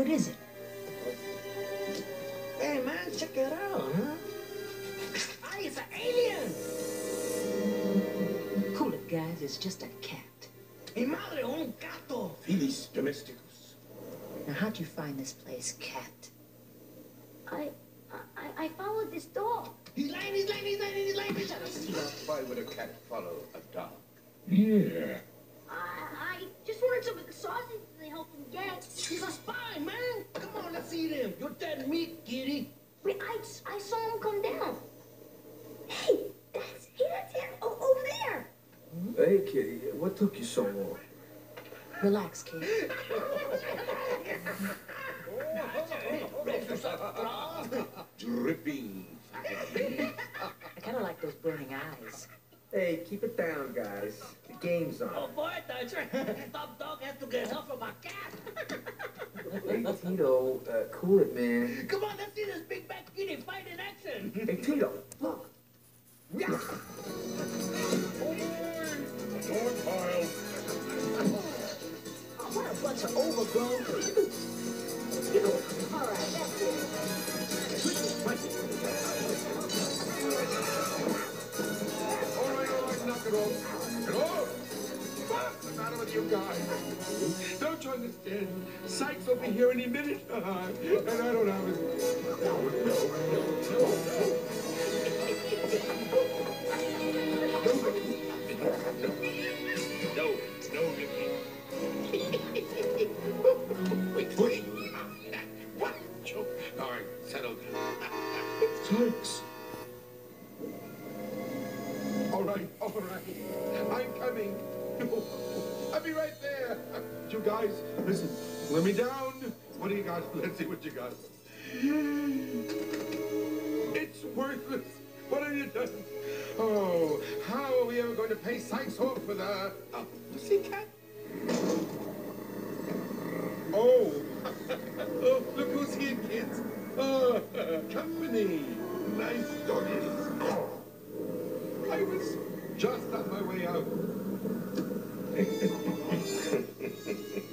What is it? Hey, man, check it out, huh? Ah, it's an alien! Cool it, guys. It's just a cat. Mi madre, un gato! Felis domesticus. Now, how'd you find this place, cat? I followed this dog. He's lying! Why would a cat follow a dog? Yeah. I just wanted some of the sausage they help him get. He's a spy, man! Come on, let's eat him! You're dead meat, kitty! Wait, I saw him come down. Hey, that's him over there. Hey, kitty, what took you so long? Relax, kid. Dripping fatty. I kind of like those burning eyes. Hey, keep it down, guys. The game's Oh, on. boy, that's right. Top dog has to get help from a cat. Hey, Tito, cool it, man. Come on, let's see this big bad kitty fight in action. Hey, Tito, look. Yeah. Oh boy! Don't pile. Oh, what a bunch of overgrown. All right, that's it. All right, knock it off. Hello? What's the matter with you guys? Don't you understand? Sykes will be here any minute. And I don't have it. No, Ricky. Wait. What? Joke. All right, settled. Sykes. All right. I'm coming. I'll be right there. You guys, listen. Let me down. What do you got? Let's see what you got. It's worthless. What have you done? Oh, how are we ever going to pay Sykes off with a pussycat? Oh. Oh, look who's here, kids. Oh, company. Nice doggies. I was just on my way out.